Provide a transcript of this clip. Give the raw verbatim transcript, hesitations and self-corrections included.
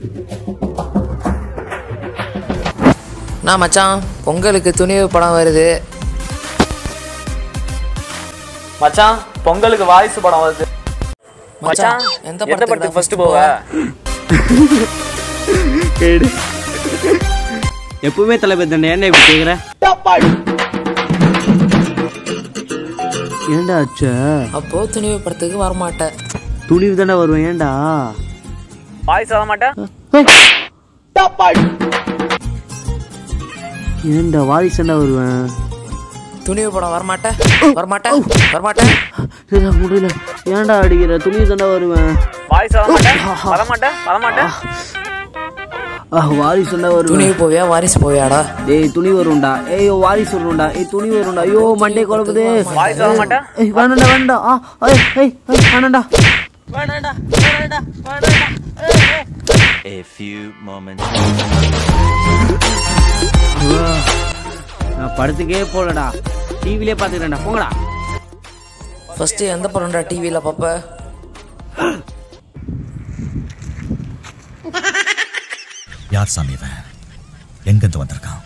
நான் மச்சான் பொங்கலுக்கு துணிவு படம் வருது. மச்சான் பொங்கலுக்கு வாரிசு படம் வருது. மச்சான் எந்த படத்துக்கு ஃபர்ஸ்ட் போவ? கேடு எப்பவுமே தலபதி தானே, என்ன இப்படி கேக்குற? ஏண்டா ஆச்சா? அப்போ துணிவு படத்துக்கு வர மாட்டேன். துணிவு தானே வருவேன். ஏண்டா வாரிசு வர மாட்டேன்? ஏண்டா வாரிசுண்டா வருவேன். துணிவு படம் வரமாட்டேன் வரமாட்டேன் வரமாட்டேன். முடியல. ஏன்டா அடிக்கிற? துணிவு தாண்டா வருவேன். வாரிசு வர மாட்டேன் வரமாட்டேன் வரமாட்டேன். வாரிசுண்டா வருவேன். துணிவு போவியா வாரிசு போவியாடா? ஏய் துணி வரும்டா. ஏய் வாரிசு வரும்டா. ஏய் துணி வரும்டா. ஐயோ மண்டே குழம்புதே. வாரிசு வர மாட்டேன். ஏய் வேணாண்டா வேணாண்டா. ஆ ஏய் ஏய் வேணாண்டா வேணாண்டா வேணாண்டா வேணாண்டா. A few moments. நான் படத்துக்கே போலடா, டிவிலே பாத்துக்கிறேன்டா. போங்கடா. ஃபர்ஸ்ட் எந்த படம்டா டிவில பாப்ப? யார் சாமி இவன்? எங்கிருந்து வந்திருக்கான்?